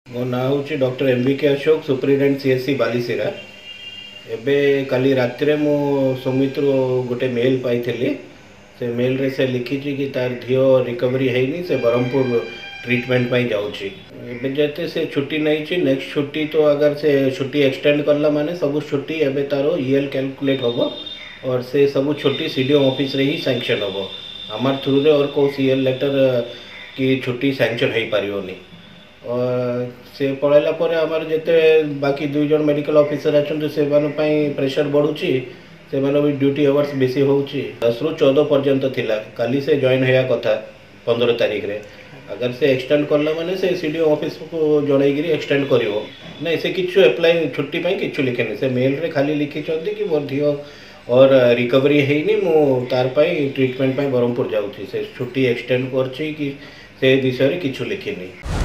मो ना हूँ doctor MBK Ashok superintendent CSC Balisira. एबे काली रात मु सुमित्र गोटे मेल पाई से मेल रे से लिखी कि तार झील रिकवरी है से ब्रह्मपुर ट्रीटमेंट पाई जाऊँगी। एबे जते से छुट्टी नहीं नेक्स्ट छुट्टी तो अगर से छुट्टी एक्सटेंड करला माने सब छुट्टी एबे तारो ईएल कैलकुलेट होबो और से सब छुट्टी सीडीओ ऑफिस रे ही सैंक्शन होबो। हमार थ्रू रे और को सीएल लेटर की छुट्टी सैंक्शन हो पारियोनी। और से पढ़ाला पर आमर जिते बाकी दुई जन मेडिकल ऑफिसर अच्छा से प्रेशर बढ़ुची से भी ड्यूटी आवर्स बेसी हो 10 ରୁ 14 पर्यंत थिला। काली से जॉइन होया कथा 15 तारीख रे अगर से एक्सटेंड करला माने से सीडीओ ऑफिस को जणैगिरी एक्सटेंड करिवो नहीं से किछु अप्लाई छुट्टी पई किछु लिखेनी से मेल रे खाली लिखी चंदी कि मोर धियो और रिकवरी हेनी मु तार पई ट्रीटमेंट पई ब्रह्मपुर जाउछी से छुट्टी एक्सटेंड करछि कि से विषय रे किछु लिखिनी।